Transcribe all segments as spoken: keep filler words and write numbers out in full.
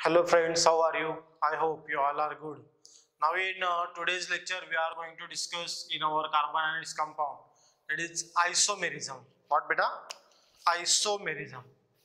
Hello friends, how are you? I hope you all are good. Now in uh, today's lecture we are going to discuss in our carbon and its compound. It is isomerism. What beta? Isomerism.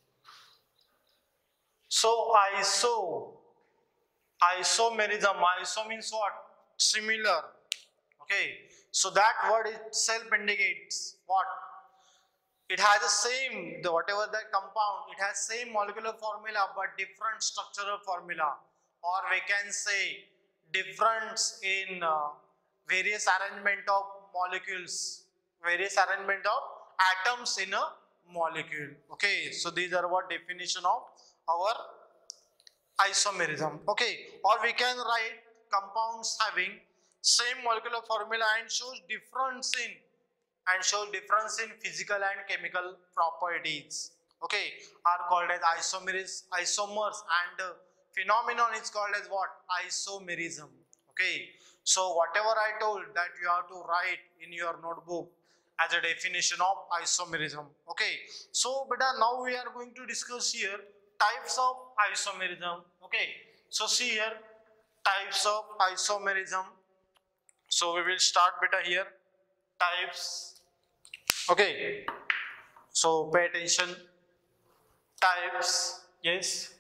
So iso, isomerism, iso means what? Similar. Okay. So that word itself indicates what? It has the same, the whatever the compound, it has same molecular formula but different structural formula, or we can say difference in uh, various arrangement of molecules, various arrangement of atoms in a molecule. Okay, so these are what definition of our isomerism. Okay, or we can write compounds having same molecular formula and shows difference in and show difference in physical and chemical properties, okay, are called as isomeris, isomers, and uh, phenomenon is called as what? Isomerism. Okay, so whatever I told that you have to write in your notebook as a definition of isomerism. Okay, so beta, now we are going to discuss here types of isomerism. Okay, so see here types of isomerism. So we will start beta here types. Okay, so pay attention. Types, yes,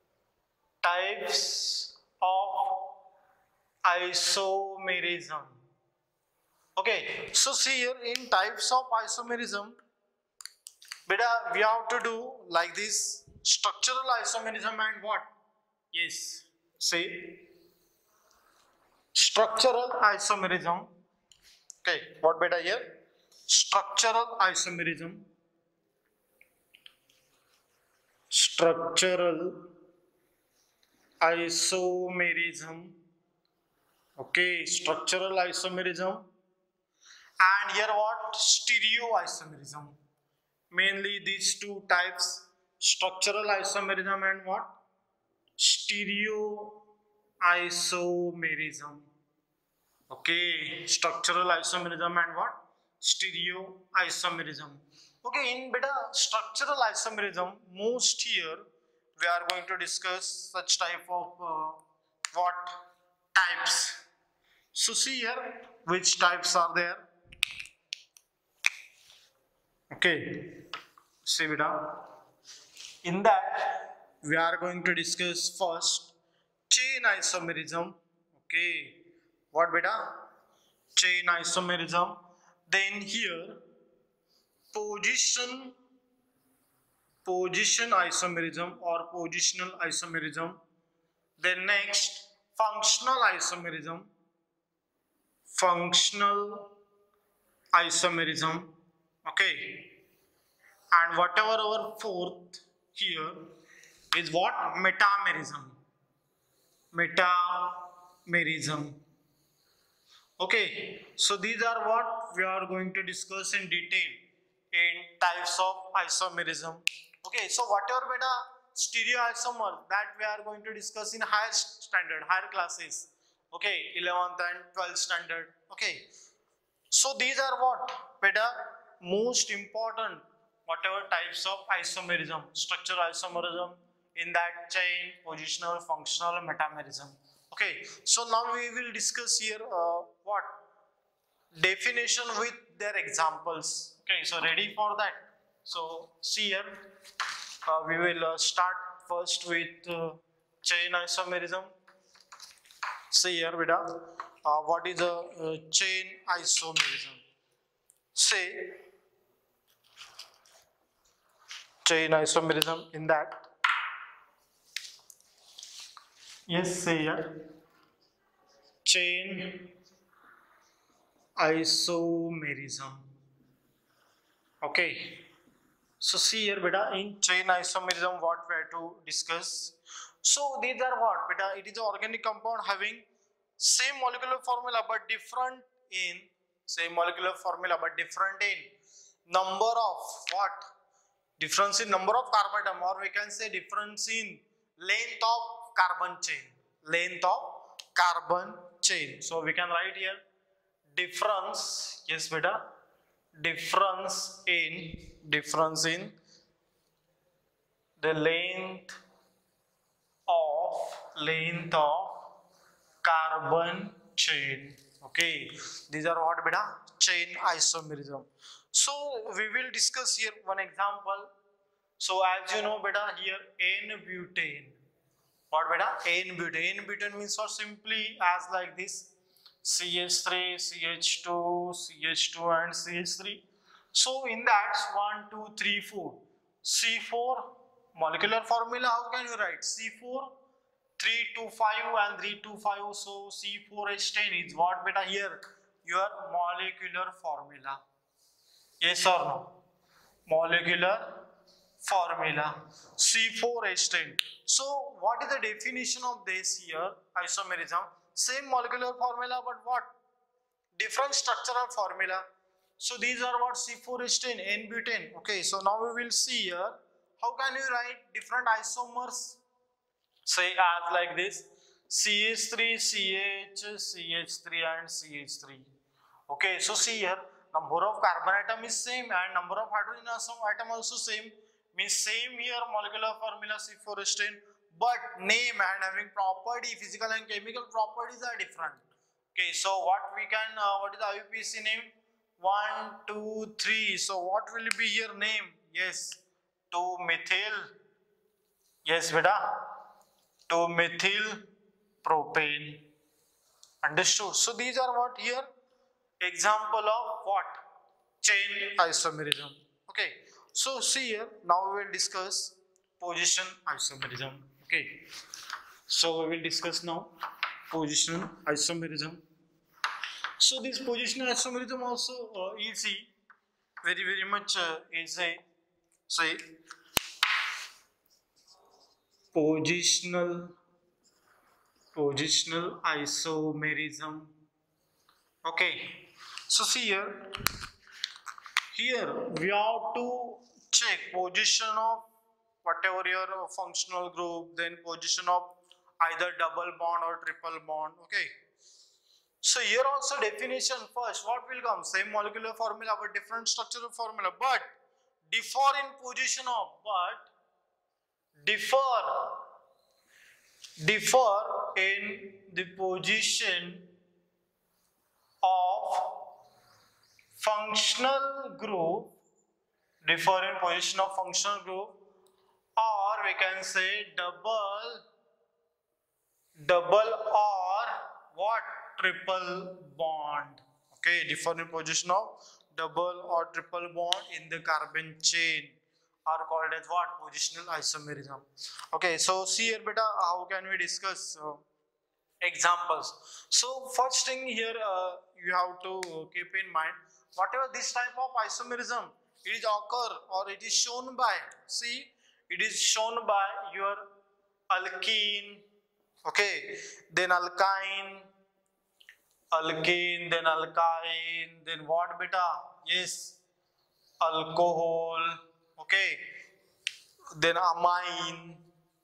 types of isomerism. Okay, so see here in types of isomerism, beta, we have to do like this: structural isomerism and what? Yes, see, structural isomerism. Okay, what beta here? Structural isomerism. Structural isomerism. Okay, structural isomerism. And here what? Stereoisomerism. Mainly these two types: structural isomerism and what? Stereoisomerism. Okay, structural isomerism and what? Stereoisomerism. Okay, in beta structural isomerism, most here we are going to discuss such type of uh, what types. So see here which types are there. Okay, see beta, in that we are going to discuss first chain isomerism. Okay, what beta? Chain isomerism. Then here position position isomerism or positional isomerism. Then next functional isomerism, functional isomerism. Okay, and whatever our fourth here is what? Metamerism. Metamerism. Okay, so these are what we are going to discuss in detail in types of isomerism. Okay, so whatever beta stereoisomer that we are going to discuss in higher standard, higher classes. Okay, eleventh and twelfth standard. Okay, so these are what beta most important whatever types of isomerism, structural isomerism, in that chain, positional, functional, metamerism. Okay, so now we will discuss here uh, what definition with their examples. Okay, so ready for that? So see here, uh, we will uh, start first with uh, chain isomerism. See here, beta, uh, what is a uh, chain isomerism? Say chain isomerism, in that, yes, say here chain isomerism. Okay, so see here beta, in chain isomerism what we have to discuss. So these are what beta? It is an organic compound having same molecular formula but different in same molecular formula but different in number of what? Difference in number of carbon atom, or we can say difference in length of carbon chain. Length of carbon chain. So we can write here difference, yes beta, difference in difference in the length of length of carbon chain. Okay, these are what beta? Chain isomerism. So we will discuss here one example. So as you know beta, here N-butane. What beta? N-butane. N-butane means or simply as like this: C H three, C H two, C H two and C H three. So in that one, two, three, four. C four molecular formula, how can you write? C four, three two five and three two five. So C four H ten is what beta here? Your molecular formula. Yes or no? Molecular formula C four H ten. So what is the definition of this here? Isomerism. Same molecular formula, but what? Different structural formula. So these are what? C four H ten, N-butane. Okay, so now we will see here how can you write different isomers. Say as like this: C H three, C H, C H three and C H three. Okay, so see here, number of carbon atom is same and number of hydrogen atom also same. Means same here molecular formula C four H ten, but name and having property, physical and chemical properties are different. Okay, so what we can, uh, what is the I U P A C name? one, two, three. So what will be your name? Yes, two methyl. Yes, beta. two methyl propane. Understood? So these are what here? Example of what? Chain isomerism. Okay. So see here. Now we will discuss position isomerism. Okay. So we will discuss now position isomerism. So this positional isomerism also uh, easy, very very much uh, easy. Say positional positional isomerism. Okay. So see here. Here we have to check position of whatever your functional group, then position of either double bond or triple bond. Okay. So here also definition first, what will come? Same molecular formula but different structural formula, but differ in position of, but differ, differ in the position of functional group, differ in position of functional group, or we can say double, double or what? Triple bond. Okay, different position of double or triple bond in the carbon chain are called as what? Positional isomerism. Okay, so see here beta, how can we discuss uh, examples? So first thing here uh, you have to keep in mind, whatever this type of isomerism, it is occur or it is shown by, see, it is shown by your alkene, okay, then alkyne, alkane, then alkyne, then what beta? Yes, alcohol, okay, then amine,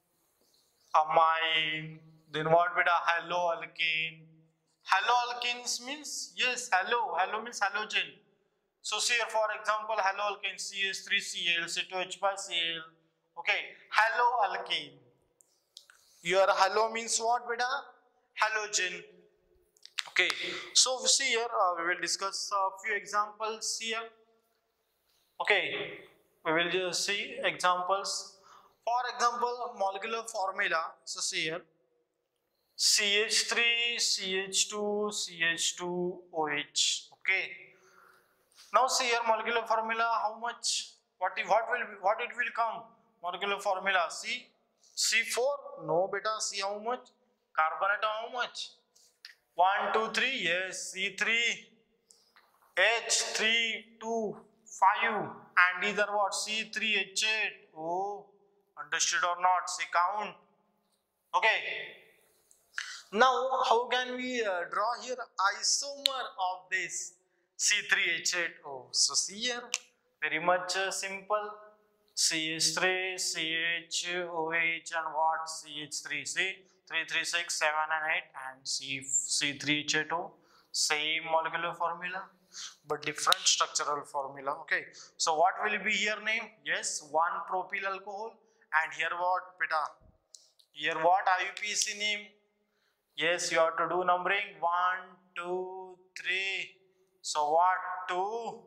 amine, then what beta? Haloalkane. Haloalkanes means, yes, halo, halo means halogen. So see here for example, haloalkane C H three C L, C two H five C L, okay, haloalkane. Your halo means what beta? Halogen. Okay, so see here uh, we will discuss a few examples here. Okay, we will just see examples. For example, molecular formula. So see here, C H three, C H two, C H two O H. Okay. Now see here molecular formula. How much? What what will be, what it will come? Molecular formula. C C four. No beta. See how much? Carbon atom how much? one, two, three, yes, C three, H three, two, five, and these are what? C three H eight. Oh, understood or not? See count. Okay. Now, how can we uh, draw here isomer of this C three H eight? Oh, so see here, very much uh, simple. C H three, C H O H, and what? C H three. See? three, three, six, seven and eight and C, C three H eight O, same molecular formula but different structural formula. Okay, so what will be here name? Yes, one propyl alcohol, and here what beta? Here what I U P A C name? Yes, you have to do numbering one, two, three. So what? Two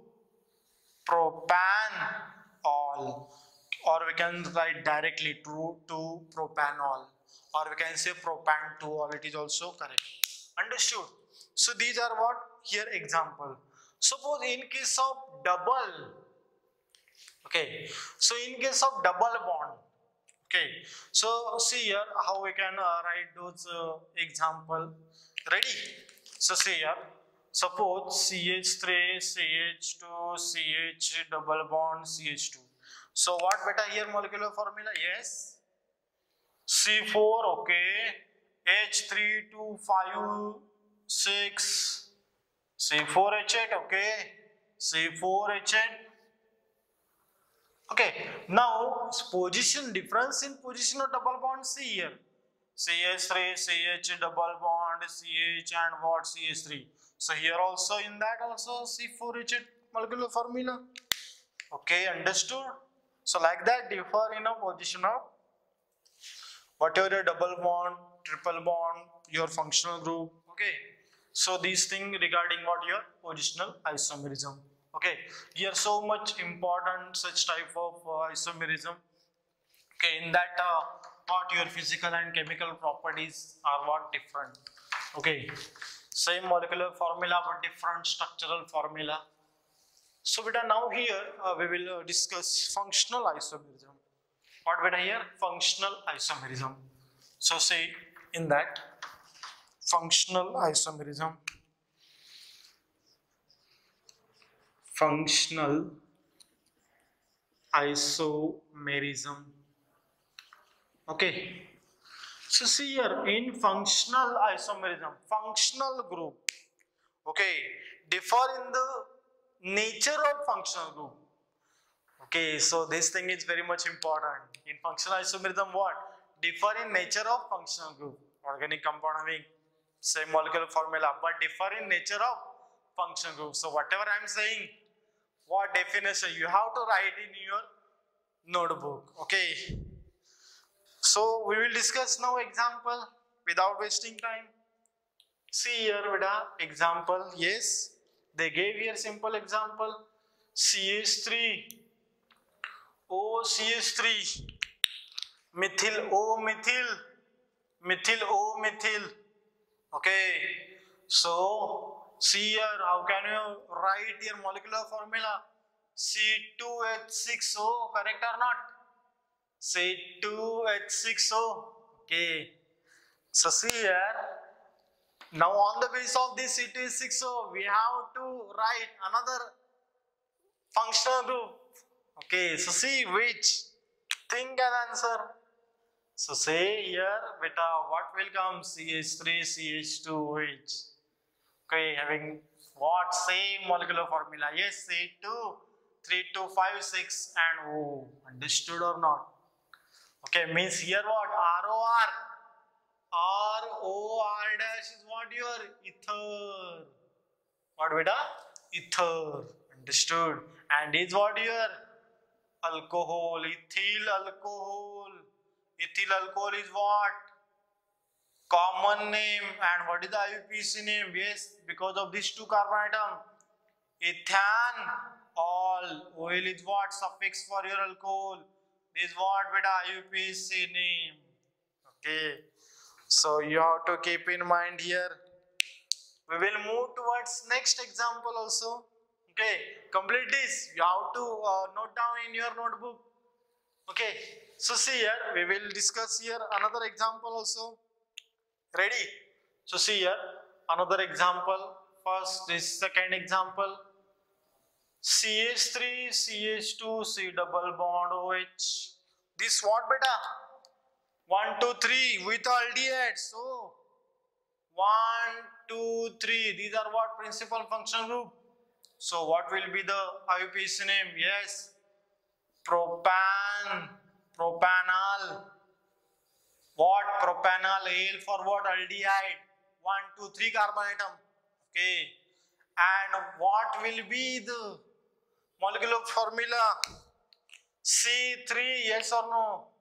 propanol, or we can write directly two to propanol, or we can say propan two ol. It is also correct. Understood? So these are what here example. Suppose in case of double, okay. So in case of double bond, okay. So see here how we can uh, write those uh, example. Ready? So see here. Suppose C H three, C H two, C H double bond, C H two. So what beta here molecular formula? Yes. C four, okay. H three two five six. C four H eight, okay. C four H eight. Okay, now position difference in position of double bond. See here, C H three, C H double bond, C H and what C H three. So here also in that also C four H eight molecular formula. Okay, understood. So like that differ in a position of whatever your double bond, triple bond, your functional group. Okay, so these things regarding what your positional isomerism. Okay, here so much important such type of uh, isomerism. Okay, in that uh, what your physical and chemical properties are what different. Okay, same molecular formula but different structural formula. So beta now here uh, we will uh, discuss functional isomerism. What beta here? Functional isomerism. So say in that functional isomerism. Functional isomerism. Okay. So see here in functional isomerism, functional group, okay, differ in the nature of functional group. Okay, so this thing is very much important. In functional isomerism, what? Differ in nature of functional group. Organic compound having same molecular formula, but differ in nature of functional group. So whatever I am saying, what definition you have to write in your notebook. Okay. So we will discuss now example without wasting time. See here with a example. Yes, they gave here simple example. C H three, O C H three, methyl O methyl, methyl O methyl. Okay, so see here how can you write your molecular formula? C two H six O, correct or not? C two H six O. Okay, so see here. Now on the basis of this C two H six O, we have to write another functional group. Okay, so see which. Think and answer. So say here beta what will come? C H three, C H two H. Okay, having what? Same molecular formula. Yes, C two, three two five six and O. Understood or not? Okay, means here what? R O R. R O R dash is what your ether. What beta? Ether. Understood? And is what your alcohol, ethyl alcohol. Ethyl alcohol is what? Common name. And what is the I U P A C name? Yes, because of these two carbon atom. Ethanol. O L is what? Suffix for your alcohol. This is what beta I U P A C name. Okay. So you have to keep in mind here. We will move towards next example also. Okay, complete this. You have to uh, note down in your notebook. Okay, so see here, we will discuss here another example also. Ready? So see here, another example. First, this second example. C H three, C H two, C double bond OH. This what beta? one, two, three with aldehyde. So, one, two, three. These are what? Principal functional group. So, what will be the I U P A C name? Yes. Propan. Propanol. What? Propanol. Ale for what? Aldehyde. one, two, three carbon atom. Okay. And what will be the molecular formula? C three. Yes or no?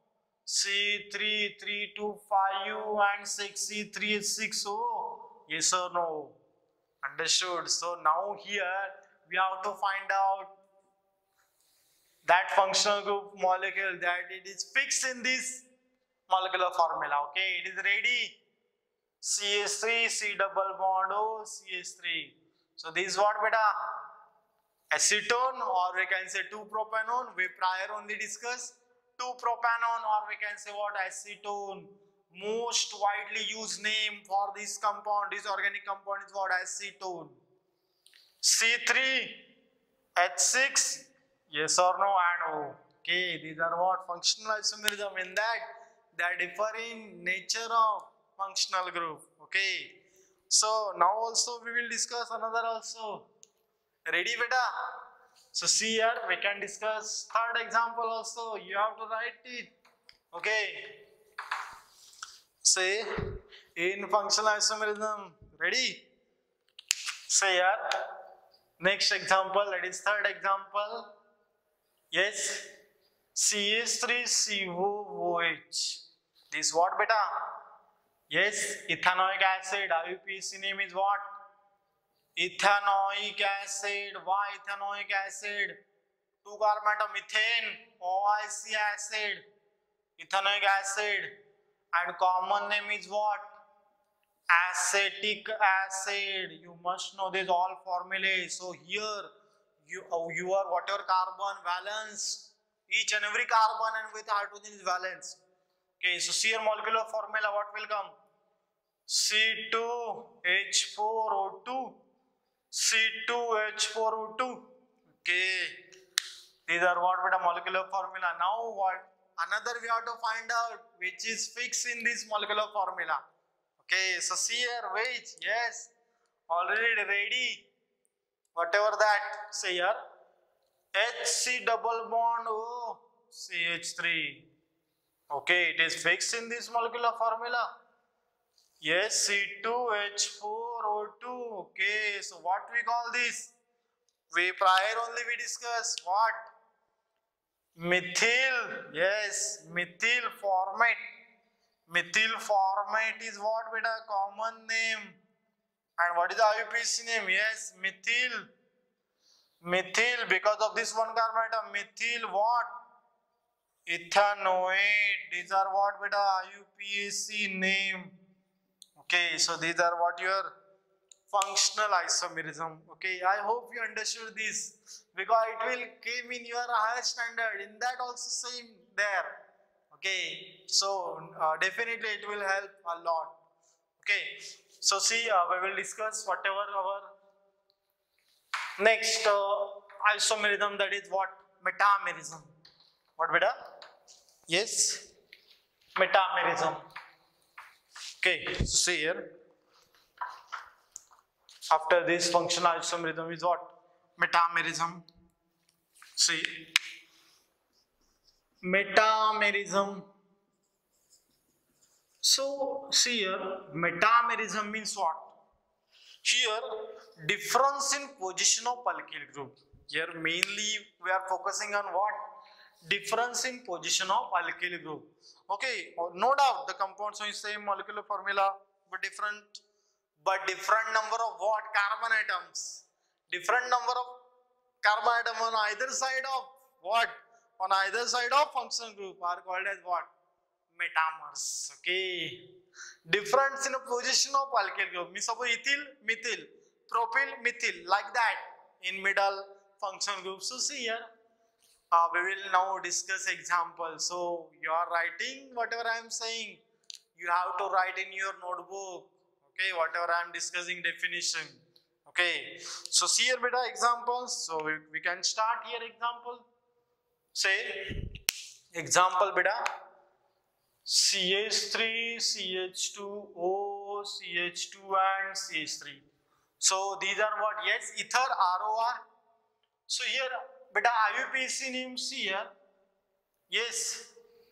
C three, three, two, five U and six, C three is six O. Yes or no? Understood. So now here we have to find out that functional group molecule that it is fixed in this molecular formula. Okay, it is ready. C H three, C double bond O, C H three. So this is what beta? Acetone, or we can say two propanone. We prior only discussed two propanone, or we can say what? Acetone. Most widely used name for this compound, this organic compound is what? Acetone. C three, H six, yes or no, and O. Okay, these are what? Functional isomerism. In that, they differ in nature of functional group. Okay, so now also we will discuss another also. Ready beta? So see here, we can discuss third example also. You have to write it. Okay, say in functional isomerism. Ready? Say here, next example, that is third example. Yes, C H three C O O H. This what beta? Yes, ethanoic acid. I U P A C name is what? Ethanoic acid. Why ethanoic acid? Two carbon atom methane, O I C acid, ethanoic acid, and common name is what? Acetic acid. You must know this all formulae. So here you uh, you are whatever carbon valence, each and every carbon and with hydrogen is valence. Okay, so see your molecular formula, what will come? C two H four O two, C two H four O two. Okay, these are what with a molecular formula. Now what? Another we have to find out which is fixed in this molecular formula. Okay, so see here which, yes, already ready. Whatever that, say here, H C double bond O, C H three. Okay, it is fixed in this molecular formula. Yes, C two H four O two. Okay, so what we call this? We prior only we discuss what? Methyl. Yes, methyl formate. Methyl formate is what with a common name. And what is the I U P A C name? Yes, methyl. Methyl, because of this one carbon atom, methyl what? Ethanoate. These are what with a I U P A C name. Okay, so these are what your functional isomerism. Okay, I hope you understood this, because it will came in your higher standard. In that also same there. Okay, so uh, definitely it will help a lot. Okay, so see, uh, we will discuss whatever our next uh, isomerism, that is what? Metamerism. What beta? Yes, metamerism. Okay, so see here. After this functional isomerism is what? Metamerism. See, metamerism. So see here, metamerism means what? Here, difference in position of alkyl group. Here mainly we are focusing on what? Difference in position of alkyl group. Okay, no doubt the compounds are same molecular formula but different, but different number of what? Carbon atoms. Different number of carbon atom on either side of what? On either side of functional group are called as what? Metamers. Okay. Difference in a position of alkyl group. Means suppose ethyl, methyl, propyl, methyl, like that in middle functional group. So see here, uh, we will now discuss example. So you are writing whatever I am saying, you have to write in your notebook. Okay, whatever I am discussing definition. Okay, so see here beta examples. So we, we can start here example. Say example beta. C H three, C H two O, C H two and C H three. So these are what? Yes, ether, R O R. So here beta I U P A C names here. Yes,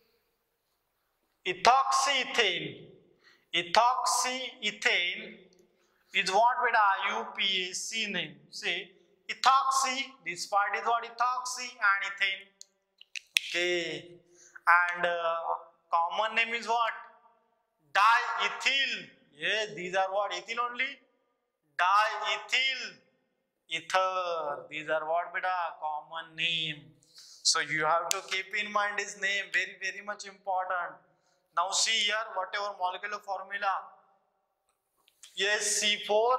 ethoxyethane. Ethoxyethane is what with I U P A C name. See, ethoxy, this part is what? Ethoxy and ethane. Okay, and uh, common name is what? Diethyl. Yes, these are what? Ethyl only? Diethyl ether. These are what, beta? Common name. So you have to keep in mind his name. Very, very much important. Now see here, whatever molecular formula. Yes, C four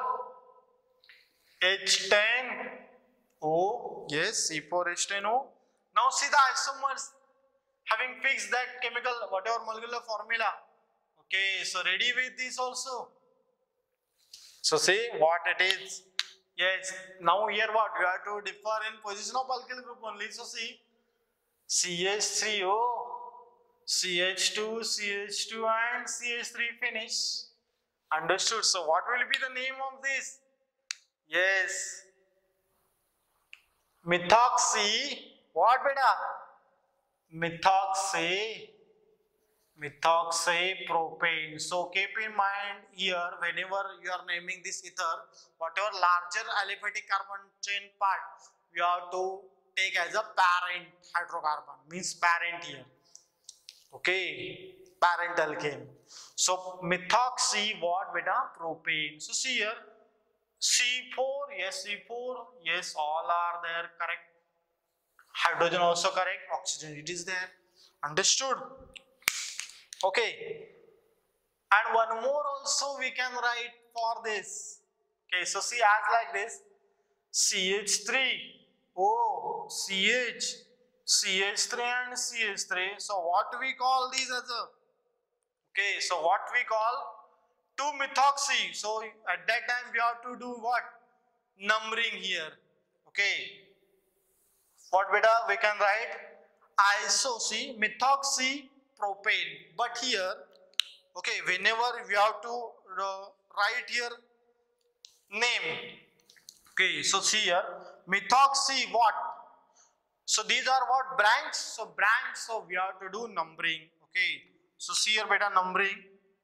H ten O. Yes, C four H ten O. Now see the isomers having fixed that chemical, whatever molecular formula. Okay, so ready with this also. So see what it is. Yes, now here what? We have to differ in position of alkyl group only. So see C H three O, C H two, C H two and C H three finish. Understood? So what will be the name of this? Yes, methoxy. What, beta? Methoxy. Methoxy propane. So keep in mind here, whenever you are naming this ether, whatever larger aliphatic carbon chain part, you have to take as a parent hydrocarbon. Means parent here. Okay, parent alkane. So methoxy what, beta? Propane. So see here, C four, yes, C four, yes, all are there, correct. Hydrogen also correct, oxygen it is there. Understood? Okay. And one more also we can write for this. Okay, so see as like this, C H three O, C H, C H three and C H three. So what we call these as a, okay, so what we call two methoxy. So at that time we have to do what? Numbering here. Okay. What, beta? We can write iso, see, methoxy propane. But here, okay, whenever we have to uh, write here name. Okay, so see here, methoxy what? So these are what? Branch. So branch, so we have to do numbering. Okay, so see here, beta, numbering.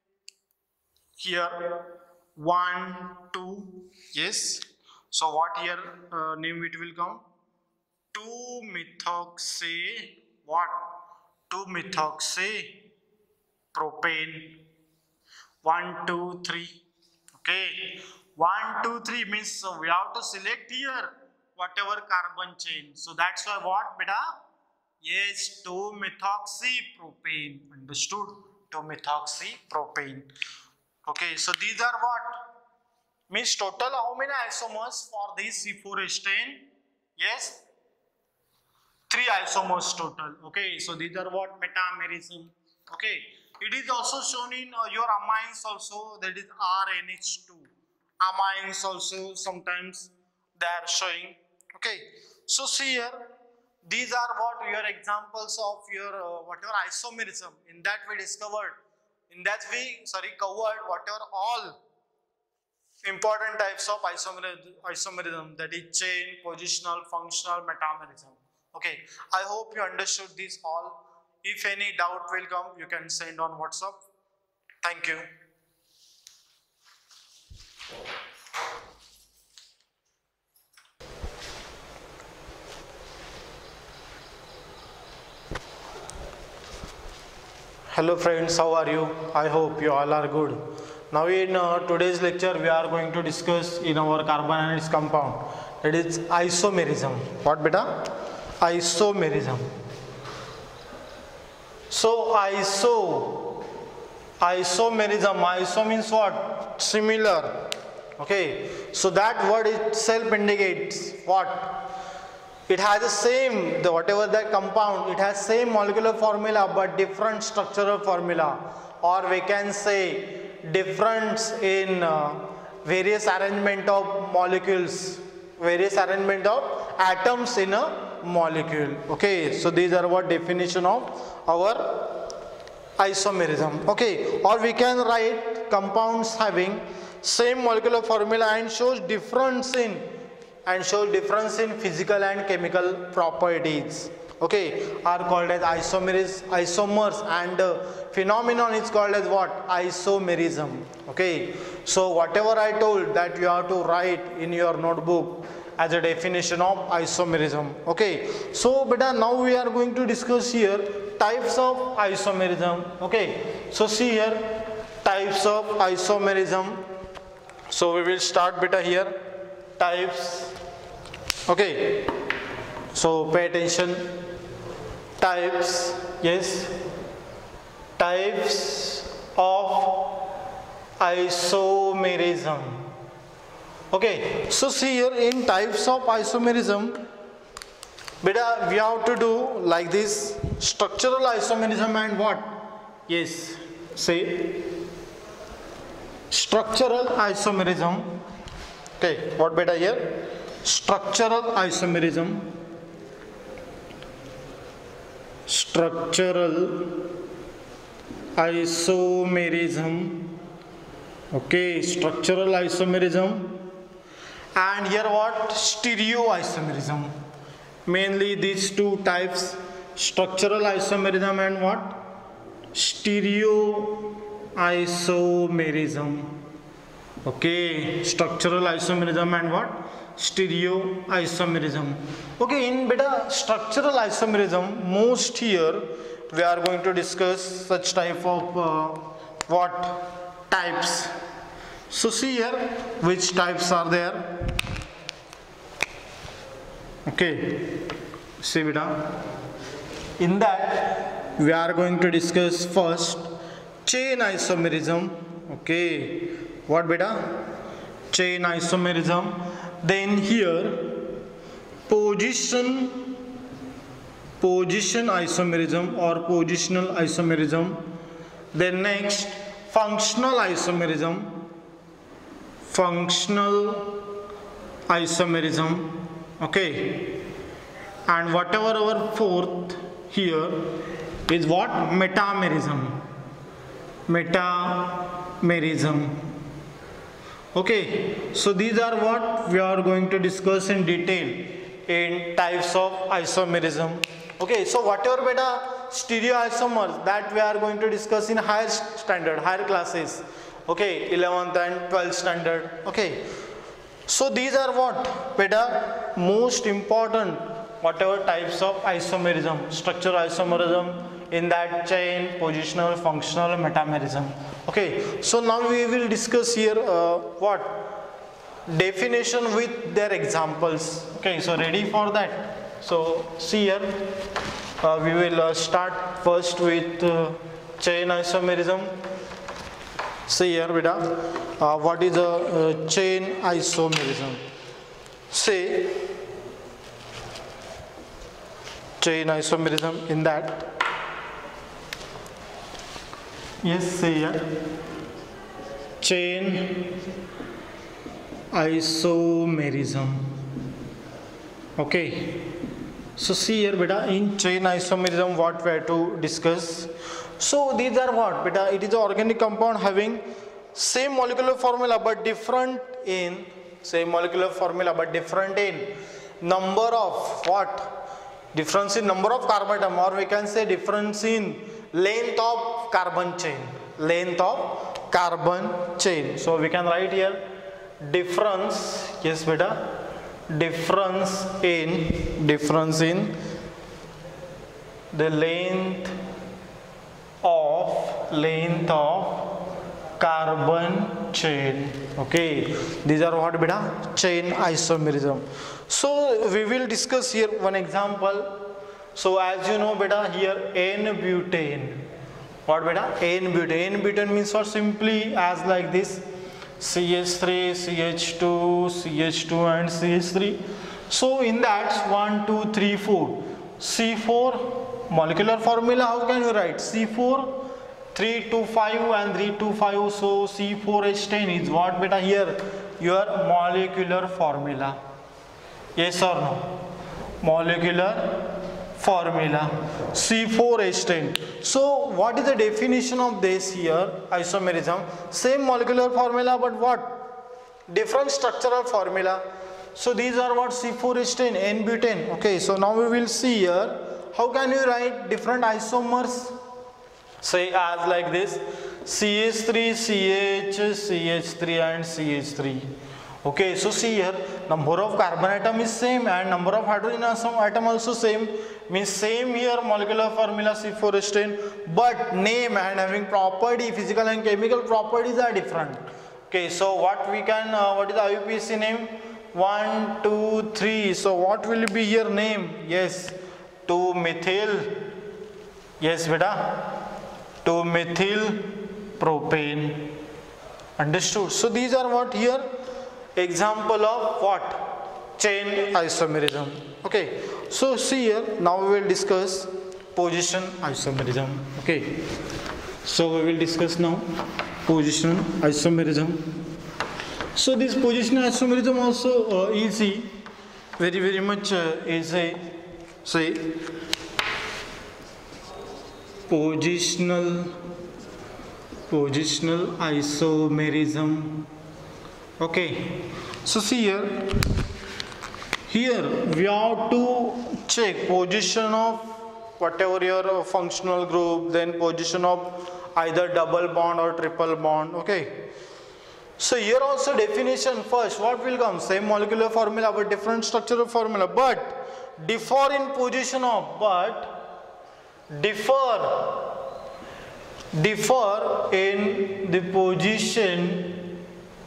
Here, one, two, yes. So what here uh, name it will come? two methoxy what? two methoxy propane. one, two, three. Okay. one, two, three means so we have to select here whatever carbon chain. So that's why what, beta? Yes, two methoxy propane. Understood? two methoxy propane. Okay, so these are what? Means total how many isomers for this C four H ten? Yes, three isomers total. Okay, so these are what? Metamerism. Okay, it is also shown in uh, your amines also, that is R N H two. Amines also sometimes they are showing. Okay, so see here, these are what your examples of your uh, whatever isomerism. In that we discovered, in that we sorry covered whatever all important types of isomerism, isomerism, that is chain, positional, functional, metamerism. Okay, I hope you understood this all. If any doubt will come, you can send on WhatsApp. Thank you. Hello friends, how are you? I hope you all are good. Now in uh, today's lecture we are going to discuss in our carbon and its compound, that is isomerism. What, beta? Isomerism. So iso, isomerism, iso means what? Similar. Okay, so that word itself indicates what? It has the same, the whatever that compound, it has same molecular formula but different structural formula, or we can say difference in uh, various arrangement of molecules, various arrangement of atoms in a molecule. Okay, so these are what definition of our isomerism. Okay, or we can write compounds having same molecular formula and shows difference in and show difference in physical and chemical properties. Okay, are called as isomeris, isomers, and uh, phenomenon is called as what? Isomerism. Okay, so whatever I told that you have to write in your notebook as a definition of isomerism. Okay, so beta, now we are going to discuss here types of isomerism. Okay, so see here, types of isomerism. So we will start beta here, types. Okay, so pay attention, types, yes, types of isomerism. Okay, so see here, in types of isomerism, beta we have to do like this, structural isomerism and what? Yes, say structural isomerism. Okay, what beta here? Structural isomerism. Structural isomerism. Okay, structural isomerism. And here what? Stereoisomerism. Mainly these two types, structural isomerism and what? Stereoisomerism. Okay, structural isomerism and what? Stereoisomerism. Okay, in beta structural isomerism, most here we are going to discuss such type of uh, what? Types. So see here which types are there. Okay, see beta, in that we are going to discuss first chain isomerism. Okay, what beta? Chain isomerism. Then here position position isomerism or positional isomerism. Then next functional isomerism, functional isomerism. Okay, and whatever our fourth here is what? Metamerism. Metamerism. Okay, so these are what we are going to discuss in detail in types of isomerism. Okay, so whatever beta stereoisomers that we are going to discuss in higher standard, higher classes. Okay, eleventh and twelfth standard. Okay, so these are what beta most important whatever types of isomerism, structural isomerism, in that chain, positional, functional, metamerism. Okay, so now we will discuss here uh, what? Definition with their examples. Okay, so ready for that? So see here, uh, we will uh, start first with uh, chain isomerism. See here beta, uh, what is a uh, chain isomerism? Say chain isomerism, in that, yes, say here, chain isomerism. Okay, so see here beta, in chain isomerism what we have to discuss. So these are what beta? It is an organic compound having same molecular formula but different in same molecular formula but different in number of what? Difference in number of carbon atom, or we can say difference in length of carbon chain. Length of carbon chain. So we can write here difference, yes beta, difference in difference in the length of length of carbon chain. Okay, these are what beta? Chain isomerism. So we will discuss here one example. So as you know beta, here N-butane. What beta? N-butane. N-butane means what? Simply as like this, C H three, C H two, C H two and C H three. So in that one, two, three, four. C four molecular formula, how can you write? C four, three two five and three two five. So C four H ten is what beta here? Your molecular formula. Yes or no? Molecular formula C four H ten. So what is the definition of this here? Isomerism, same molecular formula but what? Different structural formula. So these are what? C four H ten, N-butane. Okay, so now we will see here how can you write different isomers. Say as like this, C H three, C H, C H three and C H three. Okay, so see here number of carbon atom is same and number of hydrogen atom also same, means same here molecular formula C four H ten, but name and having property, physical and chemical properties are different. Okay, so what we can, uh, what is the I U P A C name? one, two, three. So what will be here name? Yes, two methyl. Yes, beta. two methyl propane. Understood? So these are what here? Example of what? Chain isomerism. Okay. So see here. Now we will discuss position isomerism. Okay. So we will discuss now position isomerism. So this position isomerism also uh, easy, very very much uh, easy. Say positional positional isomerism. Okay, so see here here we have to check position of whatever your functional group, then position of either double bond or triple bond. Okay, so here also definition first, what will come? Same molecular formula but different structural formula, but differ in position of, but differ differ in the position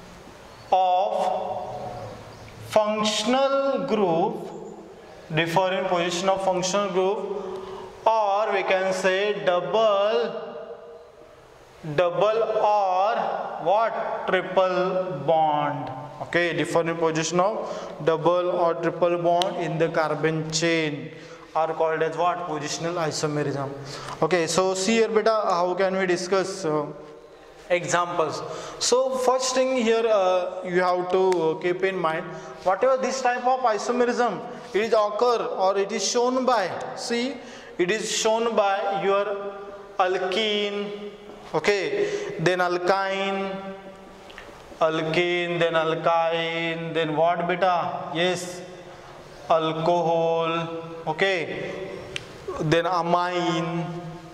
of functional group, differ in position of functional group, or we can say double double or what? Triple bond. Okay, differ in position of double or triple bond in the carbon chain are called as what? Positional isomerism. Okay, so see here beta, how can we discuss uh, examples? So first thing here uh, you have to uh, keep in mind, whatever this type of isomerism, it is occur or it is shown by, see, it is shown by your alkene, okay, then alkyne, alkene, then alkyne, then what beta? Yes, alcohol, okay, then amine,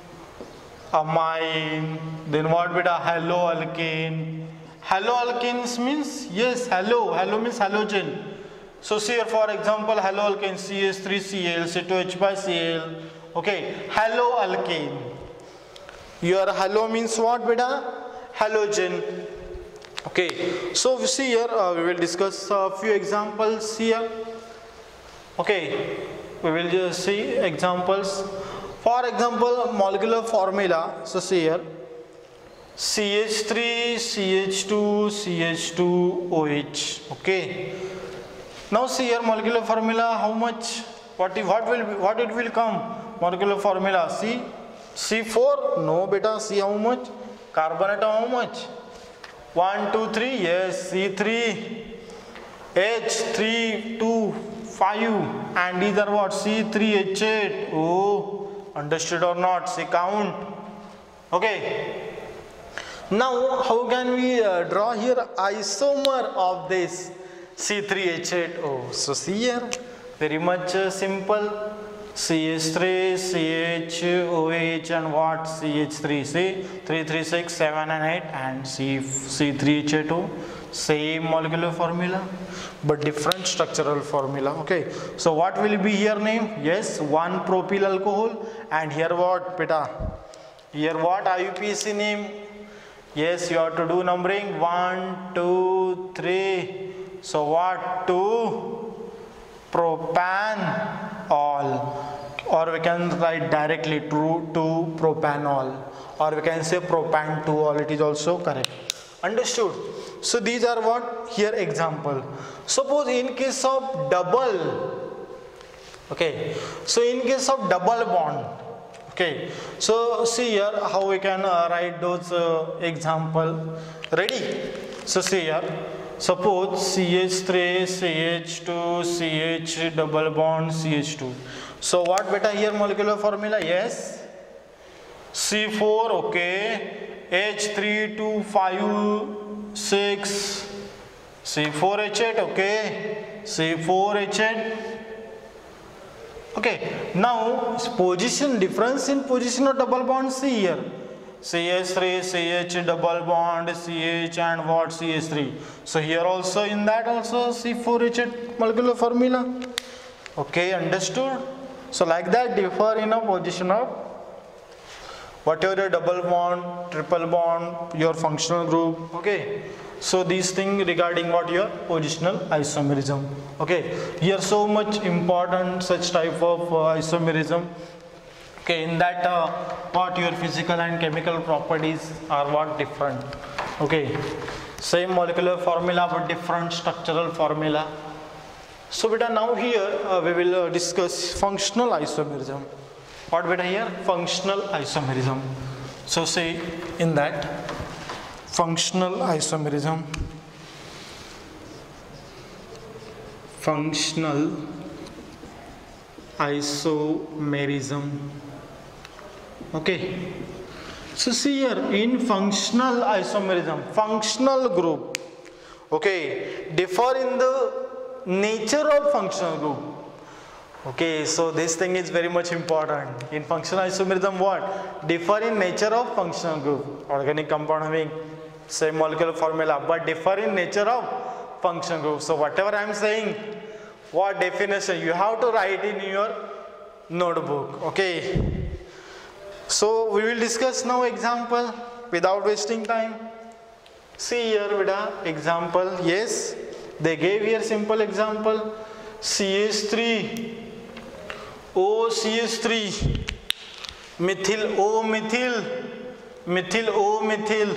amine, then what beta? Haloalkane. Haloalkanes means, yes, halo, halo means halogen. So see here for example haloalkane C H three C L, C two H five C L, okay, haloalkane. Your halo means what beta? Halogen. Okay, so we see here uh, we will discuss a few examples here. Okay, we will just see examples. For example, molecular formula. So see here, C H three, C H two, C H two O H. Okay. Now see here molecular formula. How much? What? What will? Be, what it will come? Molecular formula. See, C four. No, beta. See how much? Carbon atom how much? One, two, three. Yes, C three, H three, two, five, and these are what? C three H eight. Oh, understood or not? See count. Okay. Now how can we uh, draw here isomer of this C three H eight O? So see here, very much uh, simple. C H three, C H O H and what? C H three. See three, three, six, seven and eight, and C C three H eight O. Same molecular formula but different structural formula. Okay, so what will be here name? Yes, one propyl alcohol, and here what beta? Here what I U P A C name? Yes, you have to do numbering one, two, three. So what? Two propanol, or we can write directly two, two propanol, or we can say propan two all. It is also correct. Understood? So these are what here example. Suppose in case of double, okay, so in case of double bond, okay, so see here how we can uh, write those uh, example. Ready? So see here, suppose C H three, C H two, C H double bond C H two. So what beta here molecular formula? Yes, C four, okay, H three, two, five, six, C four H eight, okay, C four H eight. Okay, now position, difference in position of double bond. See here, C H three, C H double bond, C H and what, C H three. So here also, in that also C four H eight molecular formula. Okay, understood? So like that differ in a position of whatever your double bond, triple bond, your functional group. Okay, so these things regarding what your positional isomerism. Okay, here so much important such type of uh, isomerism. Okay, in that uh, what your physical and chemical properties are what different. Okay, same molecular formula but different structural formula. So beta, now here uh, we will uh, discuss functional isomerism. What beta here? Functional isomerism. So say in that functional isomerism, functional isomerism. Okay, so see here, in functional isomerism, functional group, okay, differ in the nature of functional group. Okay, so this thing is very much important. In functional isomerism, what? Differ in nature of functional group. Organic compound having same molecular formula but differ in nature of functional group. So whatever I am saying, what definition you have to write in your notebook. Okay, so we will discuss now example without wasting time. See here with a example. Yes, they gave here simple example. C H three O C H three methyl O methyl methyl O methyl.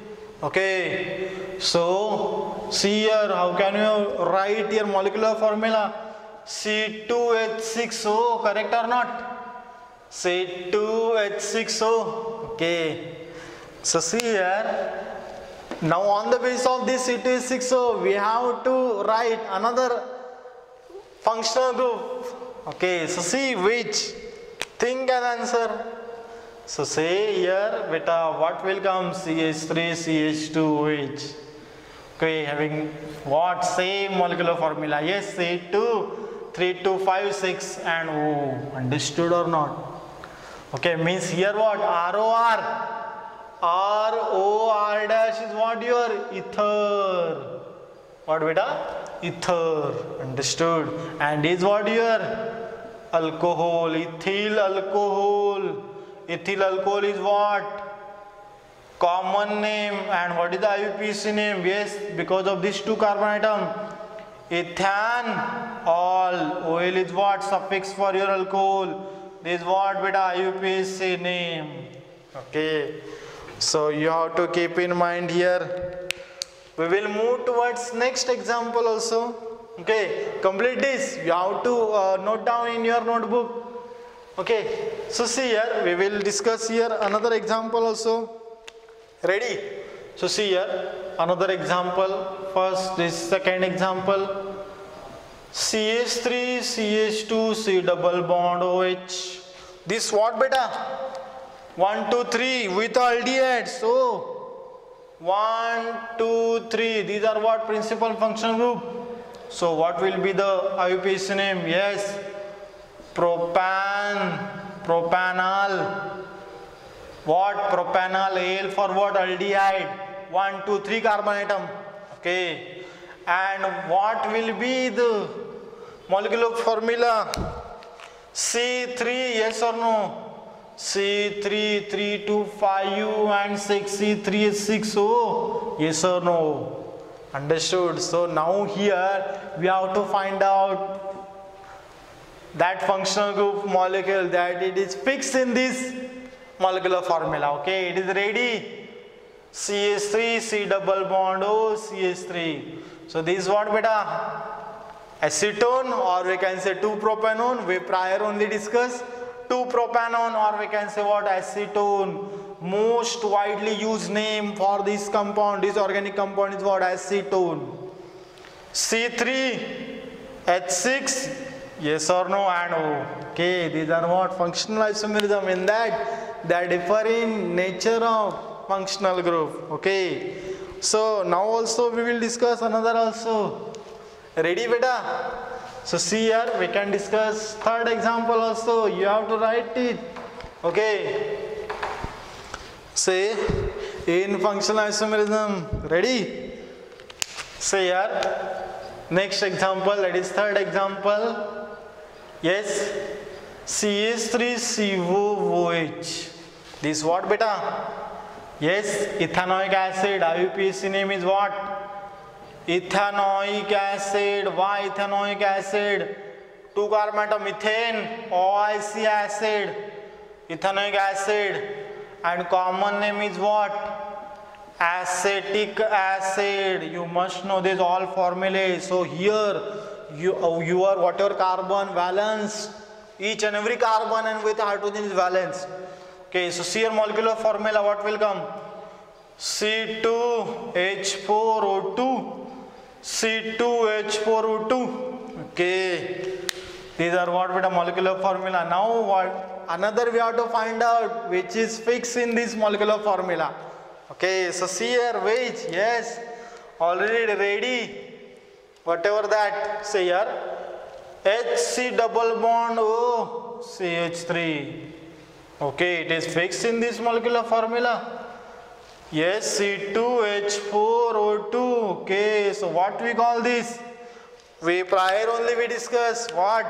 Okay, so see here, how can you write your molecular formula? C two H six O, correct or not? C two H six O. Okay, so see here, now on the basis of this C two H six O we have to write another functional group. Okay, so see which, think and answer. So say here beta, what will come? C H three C H two O H. Okay, having what? Same molecular formula. Yes, C two, three, two, five, six and O. Understood or not? Okay, means here what? R O R. R O R dash is what? Your ether. What beta? Ether. Understood? And is what your alcohol? Ethyl alcohol. Ethyl alcohol is what? Common name. And what is the I U P A C name? Yes, because of these two carbon atom. Ethanol. O L is what? Suffix for your alcohol. This is what beta I U P A C name. Okay, so you have to keep in mind here. We will move towards next example also. Okay, complete this. You have to uh, note down in your notebook. Okay, so see here, we will discuss here another example also. Ready? So see here, another example. First, this second example. C H three C H two C double bond O H. This what beta? one, two, three with aldehydes. So one, two, three. These are what? Principal functional group. So what will be the I U P A C name? Yes, propan, propanol. What? Propanol. Al for what? Aldehyde. One, two, three carbon atom. Okay. And what will be the molecular formula? C three, yes or no? C three, three, two, five U and six, C three H six O, yes or no? Understood? So now here we have to find out that functional group molecule that it is fixed in this molecular formula. Okay, it is ready. C H three, C double bond O, C H three. So this is what beta? Acetone, or we can say two propanone. We prior only discussed two propanone, or we can say what? Acetone. Most widely used name for this compound, this organic compound is what? Acetone. C three H six, yes or no? And O. Okay, these are what? Functional isomerism. In that they differ in nature of functional group. Okay, so now also we will discuss another also. Ready beta? So see here, we can discuss third example also. You have to write it. Okay, Say in functional isomerism. Ready? Say here. Next example, that is third example. Yes. C H three C O O H. This what beta? Yes, ethanoic acid. I U P A C name is what? Ethanoic acid. Why ethanoic acid? Two carbon atom methane, O I C acid, ethanoic acid, and common name is what? Acetic acid. You must know this all formulae. So here you uh, your whatever carbon valence, each and every carbon and with hydrogen is valence. Okay, so see your molecular formula, what will come? C two H four O two, C two H four O two. Okay, these are what with a molecular formula. Now what? Another we have to find out which is fixed in this molecular formula. Okay, so see here which, yes, already ready. Whatever that, say here, H C double bond O C H three. Okay, it is fixed in this molecular formula. Yes, C two H four O two. Okay, so what we call this? We prior only we discussed what?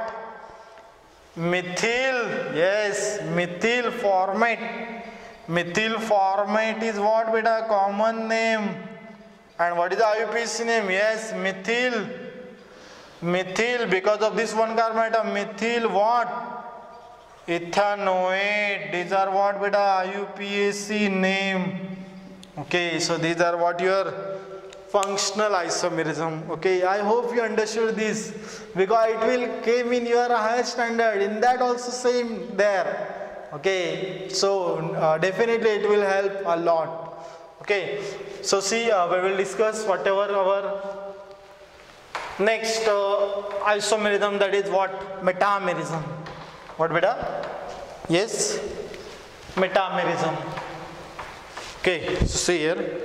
Methyl. Yes, methyl formate. Methyl formate is what beta? Common name. And what is the I U P A C name? Yes, methyl. Methyl, because of this one carbon atom, methyl what? Ethanoate. These are what beta? I U P A C name. Okay, so these are what your functional isomerism. Okay, I hope you understood this, because it will came in your higher standard. In that also same there. Okay, so uh, definitely it will help a lot. Okay, so see, uh, we will discuss whatever our next uh, isomerism, that is what? Metamerism. What beta? Yes, metamerism. Okay, so see here.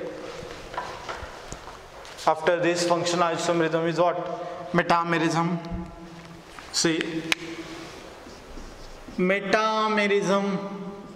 After this functional isomerism is what? Metamerism. See, metamerism.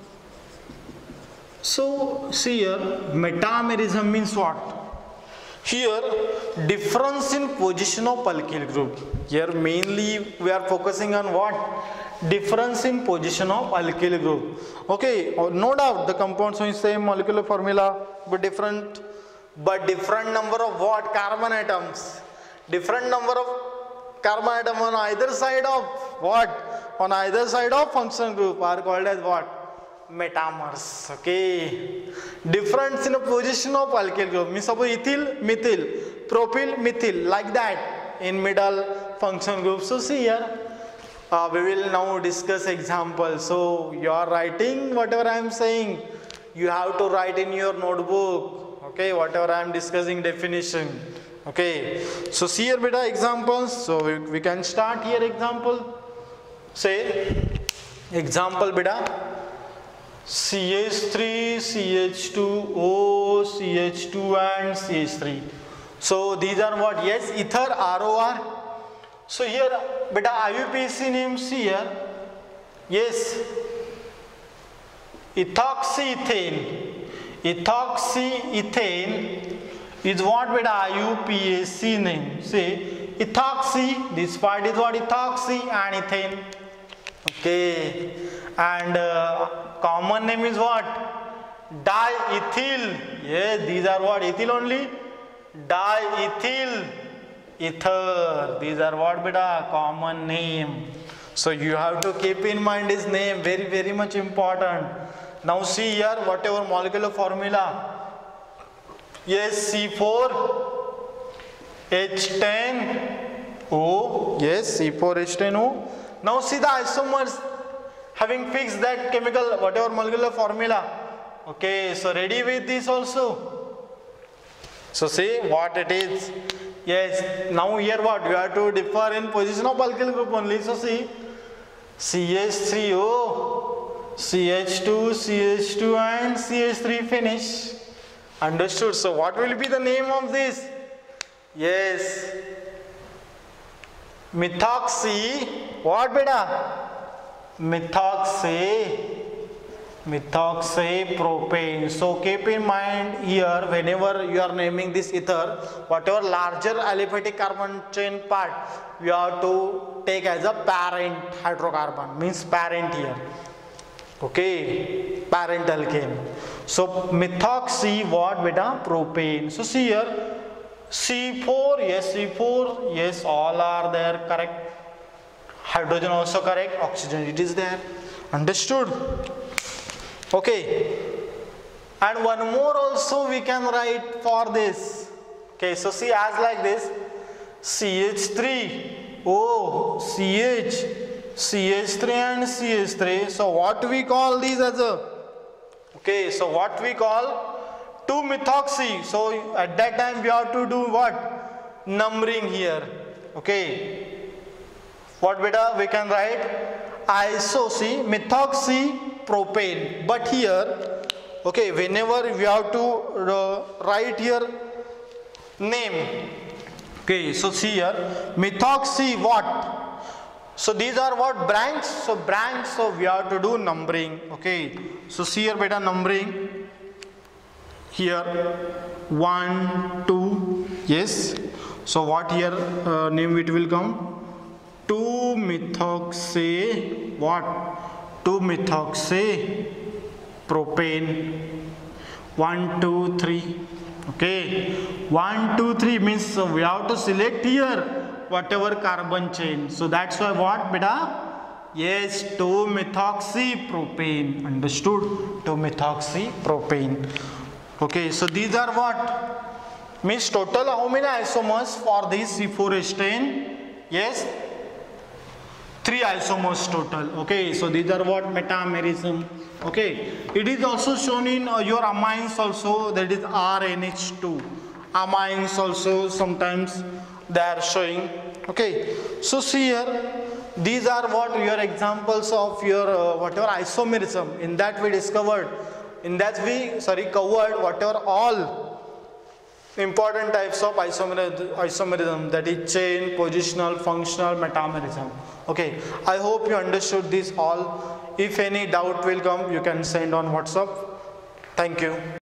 So see here, metamerism means what? Here, difference in position of alkyl group. Here mainly we are focusing on what? Difference in position of alkyl group. Okay, no doubt the compounds have same molecular formula but different, but different number of what? Carbon atoms. Different number of carbon atom on either side of what? On either side of functional group are called as what? Metamers. Okay, difference in the position of alkyl group means suppose ethyl, methyl, propyl, methyl, like that in middle functional group. So see here, uh, we will now discuss examples. So you are writing whatever I am saying, you have to write in your notebook. Okay, whatever I am discussing definition. Okay, so see here beta examples. So we, we can start here example. Say example beta. C H three, C H two O, C H two and C H three. So these are what? Yes, ether, R O R. So here beta I U P A C names here. Yes, ethoxyethane. Ethoxyethane is what beta I U P A C name. See, ethoxy, this part is what? Ethoxy and ethane. Okay, and uh, common name is what? Diethyl. Yes, these are what? Ethyl only. Diethyl ether. These are what beta? Common name. So you have to keep in mind this name, very very much important. Now see here whatever molecular formula. Yes, C four H ten O. Yes, C four H ten O. Now see the isomers having fixed that chemical whatever molecular formula. Okay, so ready with this also. So see what it is. Yes, now here what? We have to differ in position of alkyl group only. So see, C H three O, C H two, C H two and C H three finish. Understood? So what will be the name of this? Yes, methoxy, what beta? Methoxy methoxypropane. So keep in mind here, whenever you are naming this ether, whatever larger aliphatic carbon chain part, you have to take as a parent hydrocarbon, means parent here. Okay, parent alkane. So methoxy what beta? Propane. So see here, C four, yes, C four, yes, all are there, correct. Hydrogen also correct, oxygen it is there. Understood? Okay. And one more also we can write for this. Okay, so see as like this, C H three, oh, C H, C H three and C H three. So what we call these as a, okay, so what we call two methoxy. So at that time we have to do what? Numbering here. Okay. What beta we can write? Iso, see, methoxy propane. But here, okay, whenever we have to uh, write here name. Okay, so see here, methoxy what? So these are what? Branch. So branch, so we have to do numbering. Okay, so see here beta numbering. Here one, two, yes. So what here uh, name it will come? two methoxy what? two methoxy propane. one, two, three. Okay, one, two, three means uh, we have to select here whatever carbon chain. So that's why what beta? Yes, two methoxy propane. Understood? two methoxy propane. Okay, so these are what? Means total how many isomers for this C four H ten? Yes, three isomers total. Okay, so these are what? Metamerism. Okay, it is also shown in uh, your amines also, that is R N H two. Amines also sometimes they are showing. Okay, so see here, these are what your examples of your uh, whatever isomerism. In that we discovered. In that we, sorry, covered whatever all important types of isomerism, isomerism, that is chain, positional, functional, metamerism. Okay, I hope you understood this all. If any doubt will come, you can send on WhatsApp. Thank you.